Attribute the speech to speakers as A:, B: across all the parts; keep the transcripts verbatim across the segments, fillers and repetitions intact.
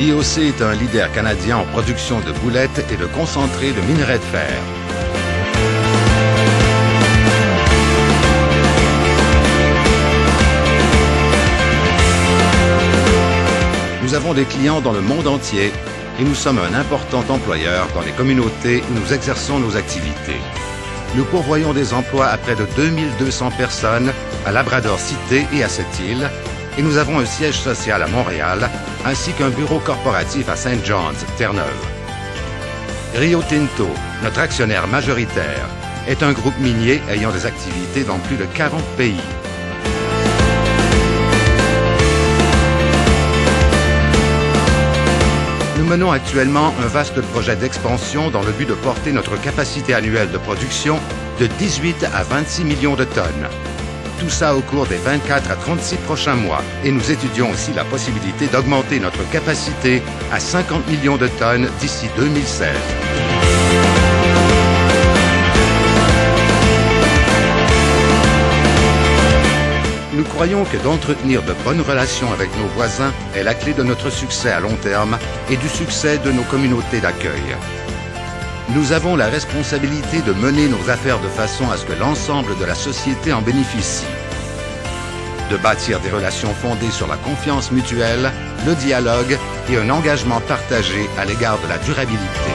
A: I O C est un leader canadien en production de boulettes et de concentrés de minerai de fer. Nous avons des clients dans le monde entier et nous sommes un important employeur dans les communautés où nous exerçons nos activités. Nous pourvoyons des emplois à près de deux mille deux cents personnes à Labrador-Cité et à cette île, et nous avons un siège social à Montréal, ainsi qu'un bureau corporatif à Saint John's, Terre-Neuve. Rio Tinto, notre actionnaire majoritaire, est un groupe minier ayant des activités dans plus de quarante pays. Nous menons actuellement un vaste projet d'expansion dans le but de porter notre capacité annuelle de production de dix-huit à vingt-six millions de tonnes. Tout ça au cours des vingt-quatre à trente-six prochains mois. Et nous étudions aussi la possibilité d'augmenter notre capacité à cinquante millions de tonnes d'ici deux mille seize. Nous croyons que d'entretenir de bonnes relations avec nos voisins est la clé de notre succès à long terme et du succès de nos communautés d'accueil. Nous avons la responsabilité de mener nos affaires de façon à ce que l'ensemble de la société en bénéficie. De bâtir des relations fondées sur la confiance mutuelle, le dialogue et un engagement partagé à l'égard de la durabilité.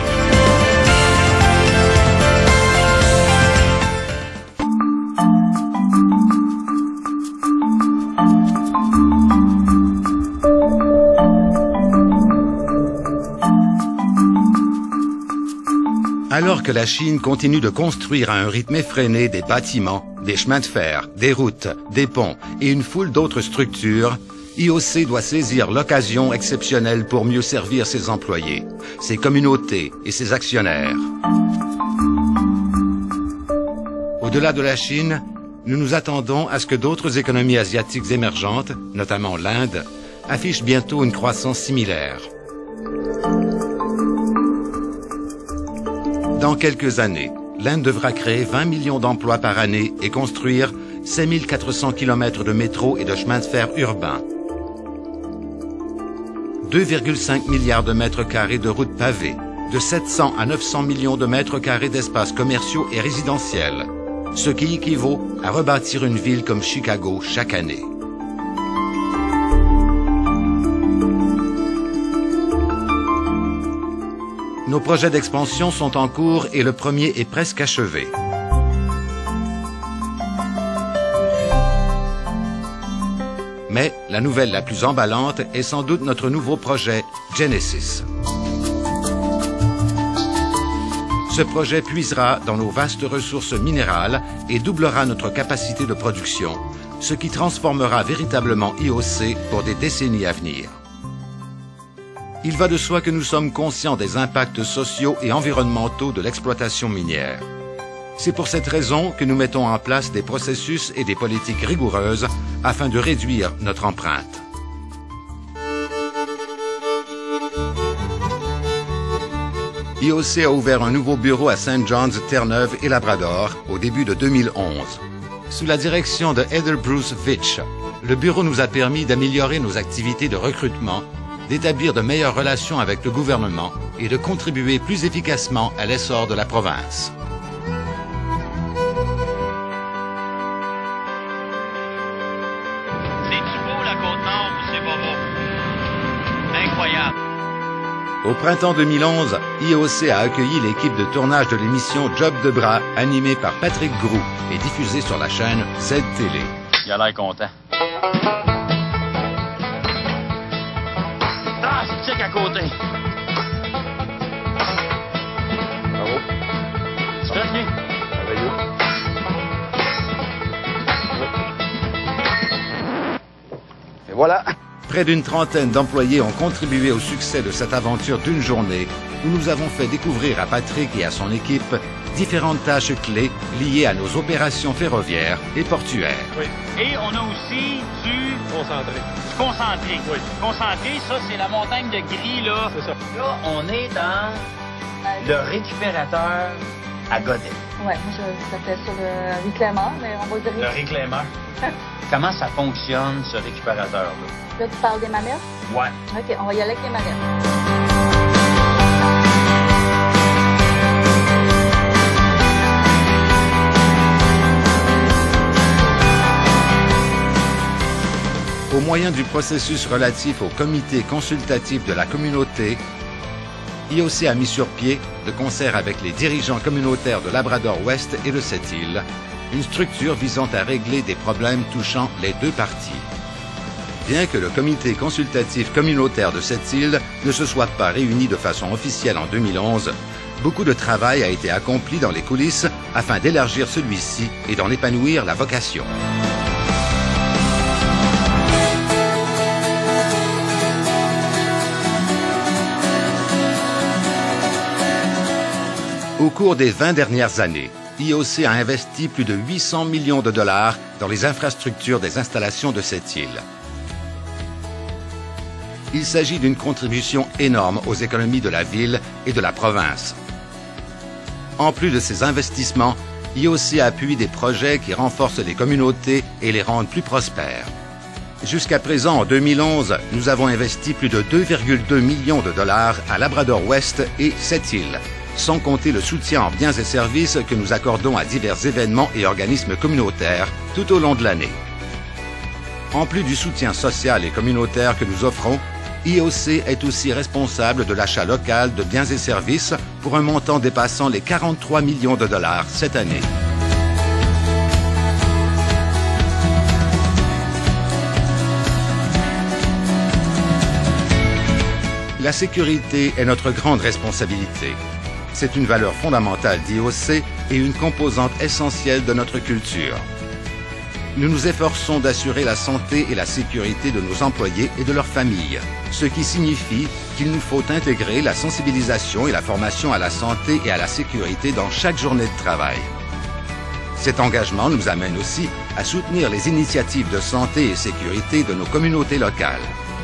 A: Alors que la Chine continue de construire à un rythme effréné des bâtiments, des chemins de fer, des routes, des ponts et une foule d'autres structures, I O C doit saisir l'occasion exceptionnelle pour mieux servir ses employés, ses communautés et ses actionnaires. Au-delà de la Chine, nous nous attendons à ce que d'autres économies asiatiques émergentes, notamment l'Inde, affichent bientôt une croissance similaire. Dans quelques années, l'Inde devra créer vingt millions d'emplois par année et construire cinq mille quatre cents kilomètres de métro et de chemins de fer urbains. deux virgule cinq milliards de mètres carrés de routes pavées, de sept cents à neuf cents millions de mètres carrés d'espaces commerciaux et résidentiels, ce qui équivaut à rebâtir une ville comme Chicago chaque année. Nos projets d'expansion sont en cours et le premier est presque achevé. Mais la nouvelle la plus emballante est sans doute notre nouveau projet Genesis. Ce projet puisera dans nos vastes ressources minérales et doublera notre capacité de production, ce qui transformera véritablement I O C pour des décennies à venir. Il va de soi que nous sommes conscients des impacts sociaux et environnementaux de l'exploitation minière. C'est pour cette raison que nous mettons en place des processus et des politiques rigoureuses afin de réduire notre empreinte. I O C a ouvert un nouveau bureau à Saint John's, Terre-Neuve et Labrador au début de deux mille onze. Sous la direction de Heather Bruce Fitch, le bureau nous a permis d'améliorer nos activités de recrutement, d'établir de meilleures relations avec le gouvernement et de contribuer plus efficacement à l'essor de la province.
B: C'est-tu beau la Côte-Nord ou c'est pas beau? Incroyable!
A: Au printemps deux mille onze, I O C a accueilli l'équipe de tournage de l'émission Job de bras, animée par Patrick Groux et diffusée sur la chaîne Z-Télé.
B: Il a l'air content. Ah, c'est check à côté.
C: Bravo.
B: Tu fais bien?
C: Merveilleux. Et voilà.
A: Près d'une trentaine d'employés ont contribué au succès de cette aventure d'une journée où nous avons fait découvrir à Patrick et à son équipe différentes tâches clés liées à nos opérations ferroviaires et portuaires.
C: Oui.
B: Et on a aussi du...
C: Concentré.
B: du concentré.
C: Oui.
B: Concentré, ça, c'est la montagne de gris, là.
C: C'est ça.
B: Là, on est dans le récupérateur
D: à Godet.
E: Ouais, moi, je, ça fait sur le réclameur, mais on va dire...
D: Le réclameur. Comment ça fonctionne, ce récupérateur-là?
E: Là, tu parles des manettes?
D: Ouais.
E: OK, on va y aller avec les manettes.
A: Au moyen du processus relatif au comité consultatif de la communauté, I O C a mis sur pied, de concert avec les dirigeants communautaires de Labrador-Ouest et de Sept-Îles, une structure visant à régler des problèmes touchant les deux parties. Bien que le comité consultatif communautaire de Sept-Îles ne se soit pas réuni de façon officielle en deux mille onze, beaucoup de travail a été accompli dans les coulisses afin d'élargir celui-ci et d'en épanouir la vocation. Au cours des vingt dernières années, I O C a investi plus de huit cents millions de dollars dans les infrastructures des installations de Sept-Îles. Il s'agit d'une contribution énorme aux économies de la ville et de la province. En plus de ces investissements, I O C appuie des projets qui renforcent les communautés et les rendent plus prospères. Jusqu'à présent, en deux mille onze, nous avons investi plus de deux virgule deux millions de dollars à Labrador-Ouest et Sept-Îles, sans compter le soutien en biens et services que nous accordons à divers événements et organismes communautaires tout au long de l'année. En plus du soutien social et communautaire que nous offrons, I O C est aussi responsable de l'achat local de biens et services pour un montant dépassant les quarante-trois millions de dollars cette année. La sécurité est notre grande responsabilité. C'est une valeur fondamentale d'I O C et une composante essentielle de notre culture. Nous nous efforçons d'assurer la santé et la sécurité de nos employés et de leurs familles, ce qui signifie qu'il nous faut intégrer la sensibilisation et la formation à la santé et à la sécurité dans chaque journée de travail. Cet engagement nous amène aussi à soutenir les initiatives de santé et sécurité de nos communautés locales.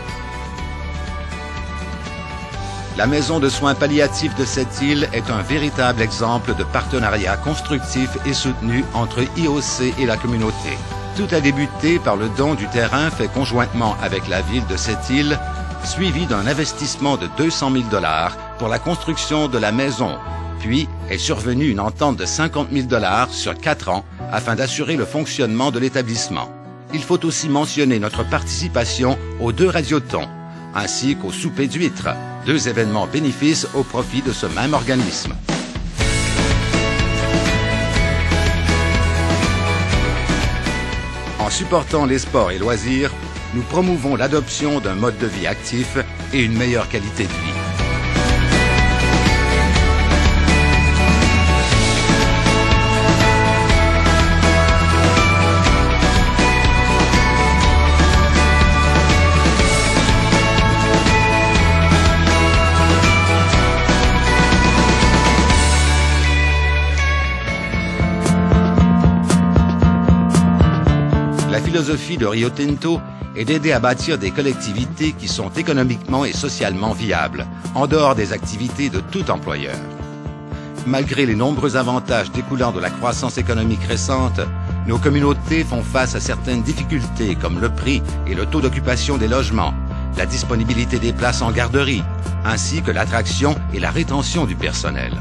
A: La maison de soins palliatifs de Sept-Îles est un véritable exemple de partenariat constructif et soutenu entre I O C et la communauté. Tout a débuté par le don du terrain fait conjointement avec la ville de Sept-Îles, suivi d'un investissement de deux cent mille dollars pour la construction de la maison. Puis est survenue une entente de cinquante mille dollars sur quatre ans afin d'assurer le fonctionnement de l'établissement. Il faut aussi mentionner notre participation aux deux radiotons, ainsi qu'au souper d'huîtres, deux événements bénéfices au profit de ce même organisme. En supportant les sports et loisirs, nous promouvons l'adoption d'un mode de vie actif et une meilleure qualité de vie. La philosophie de Rio Tinto est d'aider à bâtir des collectivités qui sont économiquement et socialement viables, en dehors des activités de tout employeur. Malgré les nombreux avantages découlant de la croissance économique récente, nos communautés font face à certaines difficultés comme le prix et le taux d'occupation des logements, la disponibilité des places en garderie, ainsi que l'attraction et la rétention du personnel.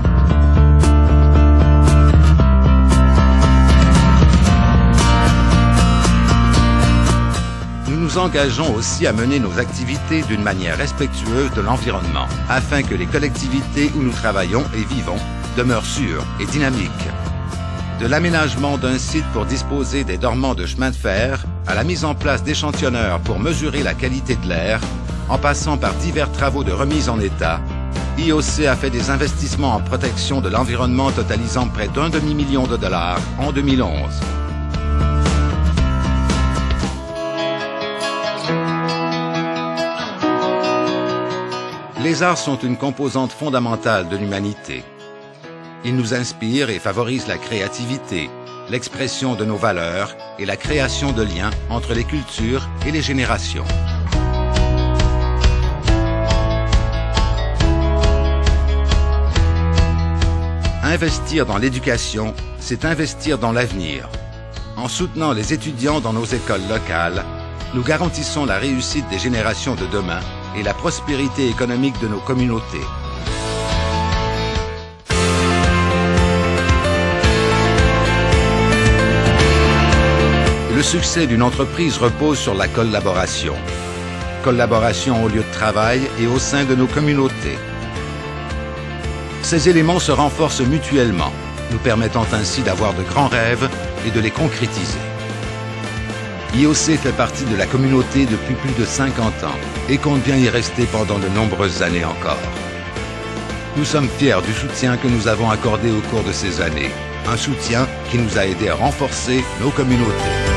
A: Nous nous engageons aussi à mener nos activités d'une manière respectueuse de l'environnement, afin que les collectivités où nous travaillons et vivons demeurent sûres et dynamiques. De l'aménagement d'un site pour disposer des dormants de chemin de fer, à la mise en place d'échantillonneurs pour mesurer la qualité de l'air, en passant par divers travaux de remise en état, I O C a fait des investissements en protection de l'environnement totalisant près d'un demi-million de dollars en deux mille onze. Les arts sont une composante fondamentale de l'humanité. Ils nous inspirent et favorisent la créativité, l'expression de nos valeurs et la création de liens entre les cultures et les générations. Investir dans l'éducation, c'est investir dans l'avenir. En soutenant les étudiants dans nos écoles locales, nous garantissons la réussite des générations de demain et la prospérité économique de nos communautés. Le succès d'une entreprise repose sur la collaboration. Collaboration au lieu de travail et au sein de nos communautés. Ces éléments se renforcent mutuellement, nous permettant ainsi d'avoir de grands rêves et de les concrétiser. I O C fait partie de la communauté depuis plus de cinquante ans et compte bien y rester pendant de nombreuses années encore. Nous sommes fiers du soutien que nous avons accordé au cours de ces années, un soutien qui nous a aidés à renforcer nos communautés.